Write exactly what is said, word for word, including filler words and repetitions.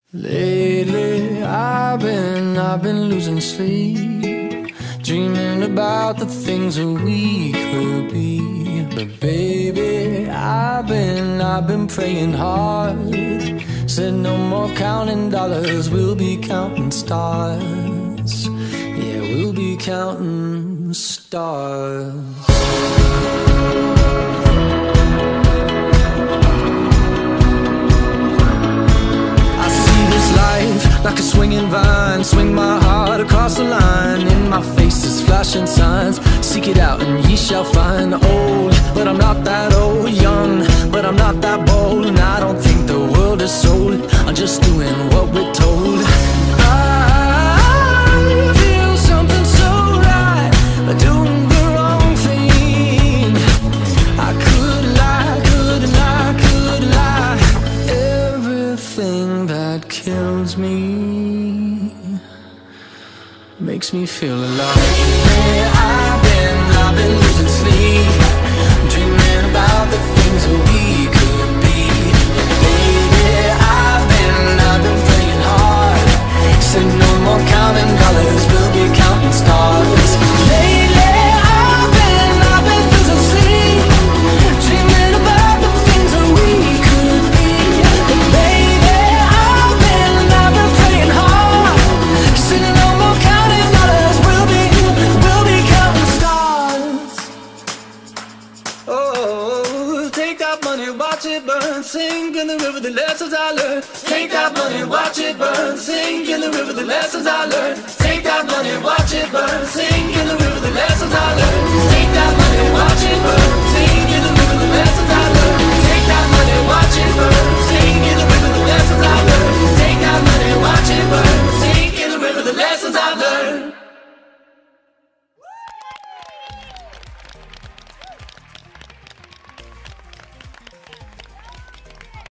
Lately, I've been, I've been losing sleep, dreaming about the things that we could be. But baby, I've been, I've been praying hard. Said no more counting dollars, we'll be counting stars. Yeah, we'll be counting stars. Like a swinging vine, swing my heart across the line. In my face is flashing signs, seek it out and ye shall find. Old, but I'm not that old. Young, but I'm not that bold. And I don't think the world is sold, I'm just doing what we're told. I feel something so right, doing the wrong thing. I could lie, could lie, could lie. Everything that kills me makes me feel alive. Hey, I've been, I've been losing sleep, dreaming about the things that we could be. Baby, I've been, I've been praying hard. Said no more counting dollars, we'll be counting stars. Lately, I've been, I've been losing sleep, dreaming about the things that we could be. Baby, I've been, I've been praying hard. Said no more counting dollars, we'll be, we'll be counting stars. Oh, take that money, watch it burn, sink in the river, the lessons I learned. Take that money, watch it burn, sink in the river, the lessons I learned. Take that money, watch it burn, sink in the river, the lessons I learned.